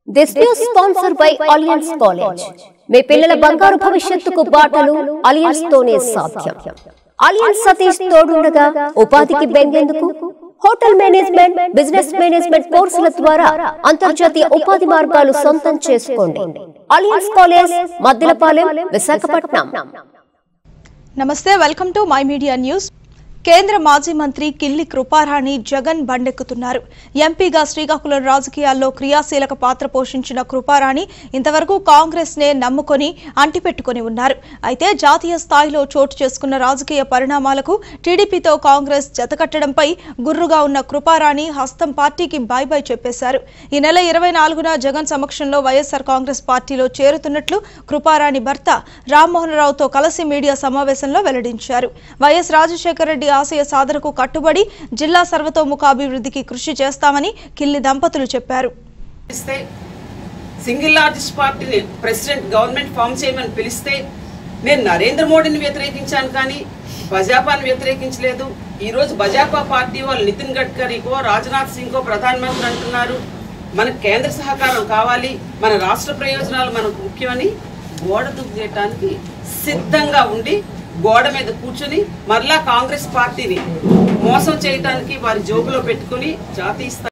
This news sponsored by Alliance College. మీ పిల్లల బంగారు భవిష్యత్తుకు బాటలు అలియన్స్ తోనే సాధ్యం. అలియన్స్ సతీష్ తోడుండగా ఉపాధికి బెంగేందుకు హోటల్ మేనేజ్మెంట్, బిజినెస్ మేనేజ్మెంట్ కోర్సుల ద్వారా అంతర్జాతీయ ఉపాధి మార్గాలు సొంతం చేసుకోండి. Alliance college, Maddilapalem, Visakhapatnam. నమస్తే, welcome to my media news. కేంద్ర మాజీ మంత్రి కిల్లి కృపారాణి జగన్ బండెక్కుతున్నారు. ఎంపీగా శ్రీకాకుళం రాజకీయాల్లో క్రియాశీలక పాత్ర పోషించిన కృపారాణి ఇంతవరకు కాంగ్రెస్ నే నమ్ముకొని అంటిపెట్టుకుని ఉన్నారు. అయితే జాతీయ స్థాయిలో చోటు చేసుకున్న రాజకీయ పరిణామాలకు టీడీపీతో కాంగ్రెస్ జతకట్టడంపై గుర్రుగా ఉన్న కృపారాణి హస్తం పార్టీకి బై బై చెప్పేశారు. ఈ నెల 24న జగన్ సమక్షంలో వైఎస్ఆర్ కాంగ్రెస్ పార్టీలో చేరుతున్నట్లు కృపారాణి భర్త రామ్మోహన్ రావుతో కలిసి మీడియా సమావేశంలో వెల్లడించారు. వైఎస్ రాజశేఖర రెడ్డి ఆశయ సాధనకు కట్టుబడి జిల్లా సర్వతోముఖాభివృద్ధికి కృషి చేస్తామని కిల్లి దంపతులు చెప్పారు. సింగిల్ లార్జెస్ట్ పార్టీని ప్రెసిడెంట్ గవర్నమెంట్ ఫామ్ చేయమని పిలిస్తే నేను నరేంద్ర మోడీని వ్యతిరేకించాను, కానీ భాజపాను వ్యతిరేకించలేదు. ఈరోజు భాజపా పార్టీ వాళ్ళు నితిన్ గడ్కరీకో రాజ్నాథ్ సింగ్కో ప్రధానమంత్రి అంటున్నారు. మనకు కేంద్ర సహకారం కావాలి, మన రాష్ట్ర ప్రయోజనాలు మనకు ముఖ్యమని గోడ దుగ్గేయటానికి సిద్ధంగా ఉండి గోడ మీద కూర్చుని మరలా కాంగ్రెస్ పార్టీని మోసం చేయడానికి వారి జోబులో పెట్టుకుని జాతీయ